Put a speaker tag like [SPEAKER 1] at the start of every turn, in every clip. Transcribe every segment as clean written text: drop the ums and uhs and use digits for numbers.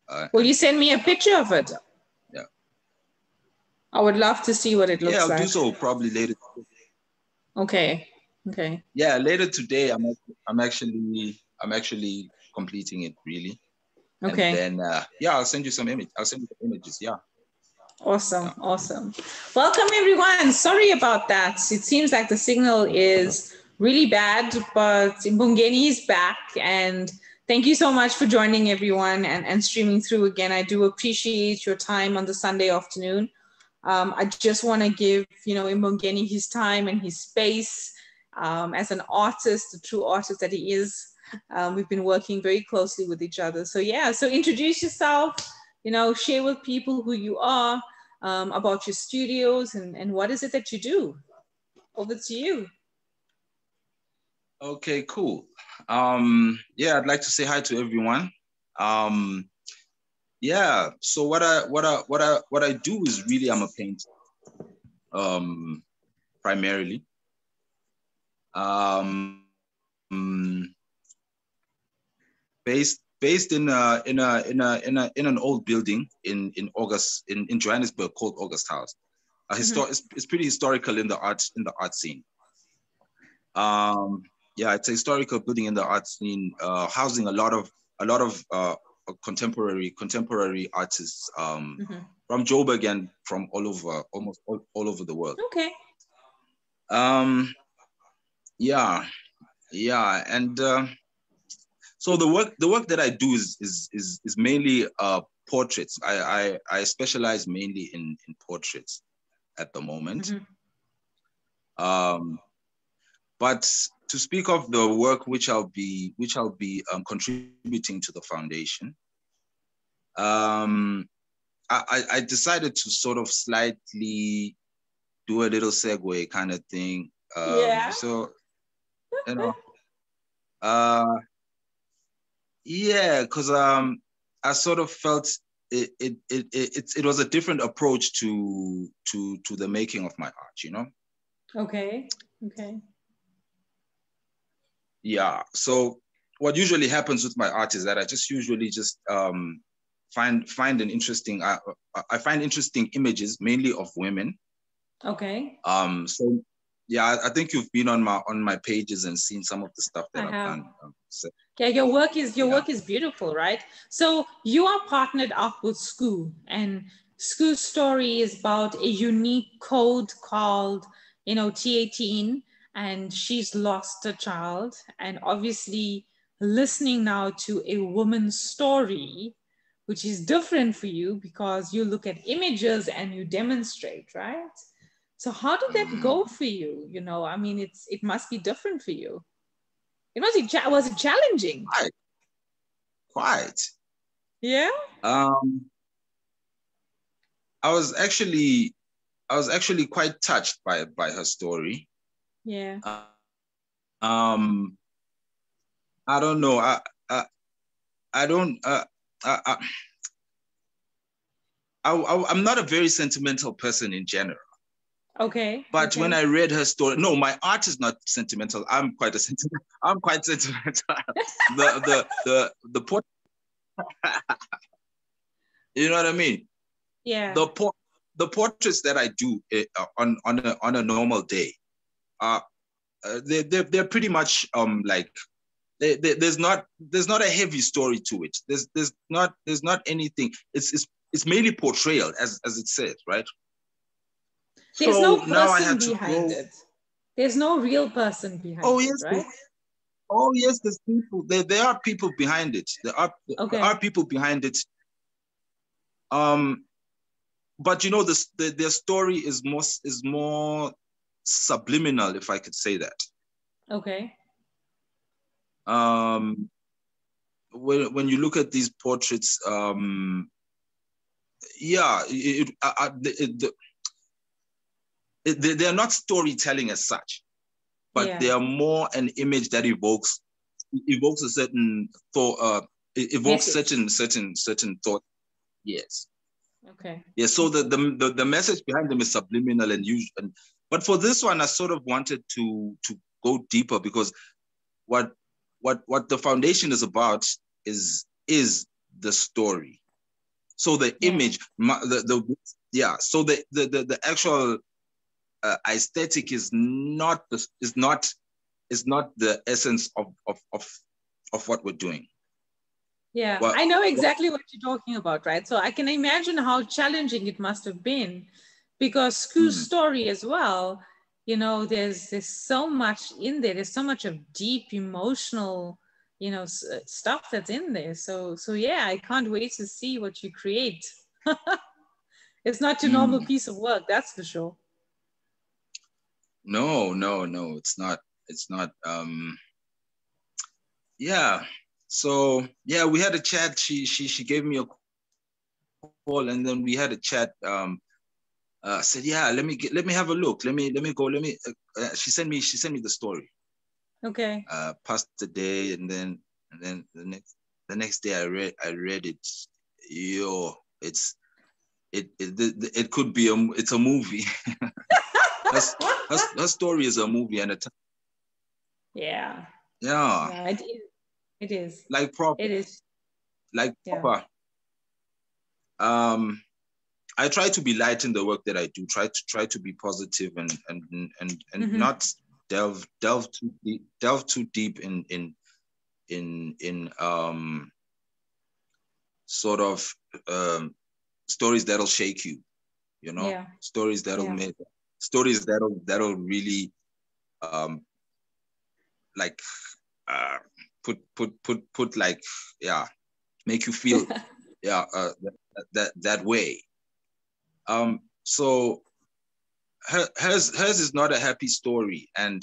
[SPEAKER 1] Will you send me a picture of it?
[SPEAKER 2] Yeah.
[SPEAKER 1] I would love to see what it looks like.
[SPEAKER 2] Yeah, I'll do so probably later.
[SPEAKER 1] Okay. Okay.
[SPEAKER 2] Yeah, later today. I'm actually completing it really.
[SPEAKER 1] Okay.
[SPEAKER 2] And then yeah, I'll send you some image. I'll send you the images. Yeah.
[SPEAKER 1] Awesome.
[SPEAKER 2] Yeah.
[SPEAKER 1] Awesome. Welcome everyone. Sorry about that. It seems like the signal is really bad, but Mbongeni is back, and thank you so much for joining everyone and streaming through again. I do appreciate your time on the Sunday afternoon. I just want to give, Mbongeni his time and his space as an artist, the true artist that he is. We've been working very closely with each other. So yeah, so introduce yourself, share with people who you are, about your studios and what is it that you do. Over to you.
[SPEAKER 2] Okay, cool. Yeah, I'd like to say hi to everyone. Yeah, so what I do is really I'm a painter. Primarily. Based in an old building in Johannesburg called August House. It's pretty historical in the art scene. Yeah, it's a historical building in the art scene, housing a lot of contemporary artists from Joburg and from almost all over the world.
[SPEAKER 1] Okay.
[SPEAKER 2] Yeah, and so the work that I do is mainly portraits. I specialize mainly in portraits at the moment. But to speak of the work which I'll be contributing to the foundation, I decided to sort of slightly do a little segue kind of thing.
[SPEAKER 1] Yeah.
[SPEAKER 2] So, yeah, because I sort of felt it was a different approach to the making of my art,
[SPEAKER 1] Okay.
[SPEAKER 2] Yeah. So what usually happens with my art is that I just usually find an interesting. I find interesting images, mainly of women.
[SPEAKER 1] Okay.
[SPEAKER 2] So yeah, I think you've been on my pages and seen some of the stuff that I've done.
[SPEAKER 1] So. Yeah, your work is beautiful, right? So you are partnered up with Sku, and Sku's story is about a unique code called, T18, and she's lost a child. And obviously, listening now to a woman's story, which is different for you because you look at images and you demonstrate, right? So how did that go for you? I mean, it must be different for you. Was it challenging?
[SPEAKER 2] Quite.
[SPEAKER 1] Yeah.
[SPEAKER 2] I was actually quite touched by her story.
[SPEAKER 1] Yeah.
[SPEAKER 2] I don't know. I'm not a very sentimental person in general.
[SPEAKER 1] Okay.
[SPEAKER 2] But when I read her story, no, my art is not sentimental. I'm quite sentimental. The portrait. You know what I mean?
[SPEAKER 1] Yeah.
[SPEAKER 2] The portraits that I do on a normal day, they're pretty much like there's not a heavy story to it. There's not anything. It's mainly portrayal, as it says, right?
[SPEAKER 1] There's no person behind it. There's no real person behind it, right?
[SPEAKER 2] Oh yes, there's people. There are people behind it. There are people behind it. But their story is more subliminal, if I could say that.
[SPEAKER 1] Okay.
[SPEAKER 2] When you look at these portraits, yeah, they're not storytelling as such, but they are more an image that evokes a certain thought, evokes certain thought. Yes.
[SPEAKER 1] Okay.
[SPEAKER 2] Yeah. So the message behind them is subliminal and usual. But for this one, I sort of wanted to go deeper, because what the foundation is about is the story. So the image, so the actual aesthetic is not the essence of what we're doing.
[SPEAKER 1] Yeah, well, I know exactly what you're talking about, right? So I can imagine how challenging it must have been, because Sku's story as well, you know, there's so much in there. There's so much of deep emotional, you know, stuff that's in there. So yeah, I can't wait to see what you create. It's not your normal piece of work, that's for sure.
[SPEAKER 2] No, it's not. It's not. Yeah. So yeah, we had a chat. She gave me a call, and then we had a chat. Said, yeah, let me have a look. Let me go. She sent me the story.
[SPEAKER 1] Okay.
[SPEAKER 2] Passed the day, and then the next day I read it. Yo, it could be it's a movie. her story is a movie and a time.
[SPEAKER 1] Yeah.
[SPEAKER 2] Yeah.
[SPEAKER 1] It is.
[SPEAKER 2] Like proper.
[SPEAKER 1] It is.
[SPEAKER 2] Like proper. I try to be light in the work that I do. Try to be positive and not delve too deep in sort of stories that'll shake you, you know. Stories that'll make stories that'll really like put like make you feel that way. So hers is not a happy story, and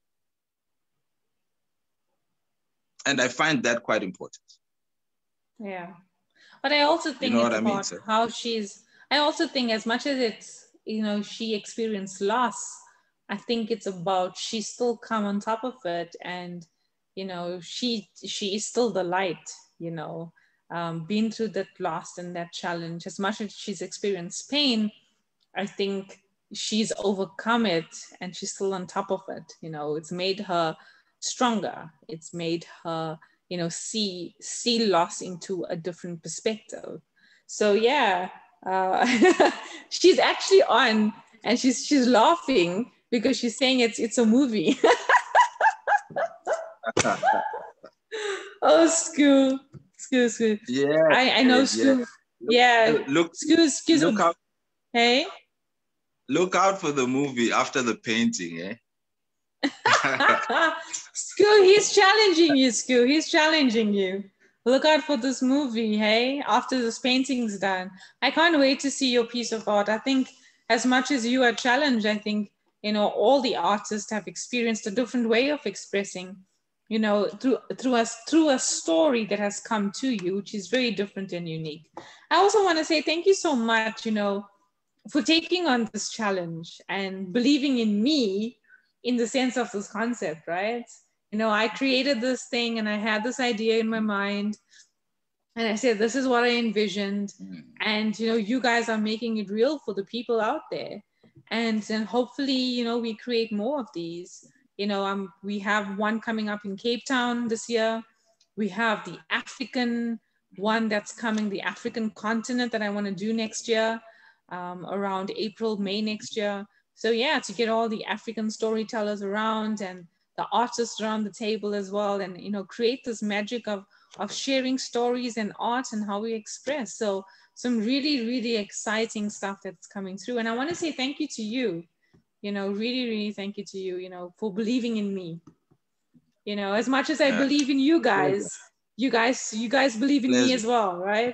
[SPEAKER 2] I find that quite important.
[SPEAKER 1] Yeah, but I also think it's about how I also think as much as it's, you know, she experienced loss, I think it's about she still come on top of it, and you know, she is still the light, you know. Been through that loss and that challenge. As much as she's experienced pain, I think she's overcome it and she's still on top of it. You know, it's made her stronger. It's made her, you know, see loss into a different perspective. So yeah, she's actually on, and she's laughing because she's saying it's a movie. Oh, Sku.
[SPEAKER 2] Yeah,
[SPEAKER 1] I know Sku. Yeah,
[SPEAKER 2] look
[SPEAKER 1] out. Hey,
[SPEAKER 2] look out for the movie after the painting, eh?
[SPEAKER 1] Sku, he's challenging you, Sku. He's challenging you. Look out for this movie, hey? After this painting's done. I can't wait to see your piece of art. I think as much as you are challenged, I think, you know, all the artists have experienced a different way of expressing, you know, through a story that has come to you, which is very different and unique. I also want to say thank you so much, you know, for taking on this challenge and believing in me in the sense of this concept, right? You know, I created this thing and I had this idea in my mind. And I said, this is what I envisioned. And, you know, you guys are making it real for the people out there. And then hopefully, you know, we create more of these. You know, we have one coming up in Cape Town this year. We have the African one that's coming, the African continent that I want to do next year, around April, May next year. So yeah, to get all the African storytellers around and the artists around the table as well, and, you know, create this magic of sharing stories and art and how we express. So some really, really exciting stuff that's coming through. And I want to say thank you to you, you know, really, really thank you to you, you know, for believing in me. You know, as much as I believe in you guys, you guys believe in me as well, right?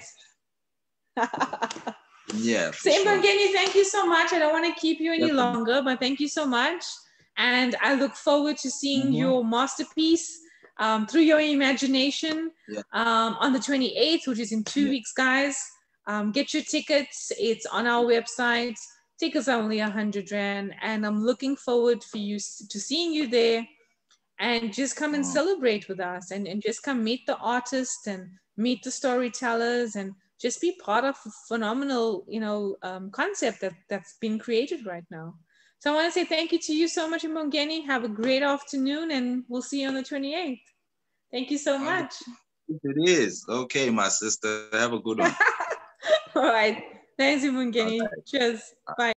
[SPEAKER 2] Yeah.
[SPEAKER 1] So Mbongeni, thank you so much. I don't want to keep you any longer, but thank you so much. And I look forward to seeing your masterpiece through your imagination on the 28th, which is in 2 weeks, guys. Get your tickets. It's on our website. Tickets are only 100 Rand. And I'm looking forward for you to seeing you there. And just come and celebrate with us, and just come meet the artists and meet the storytellers and just be part of a phenomenal, you know, concept that's been created right now. So I want to say thank you to you so much, Mbongeni. Have a great afternoon, and we'll see you on the 28th. Thank you so much.
[SPEAKER 2] It is. Okay, my sister. Have a good one.
[SPEAKER 1] All right. Thanks, Mbongeni. Cheers. Bye.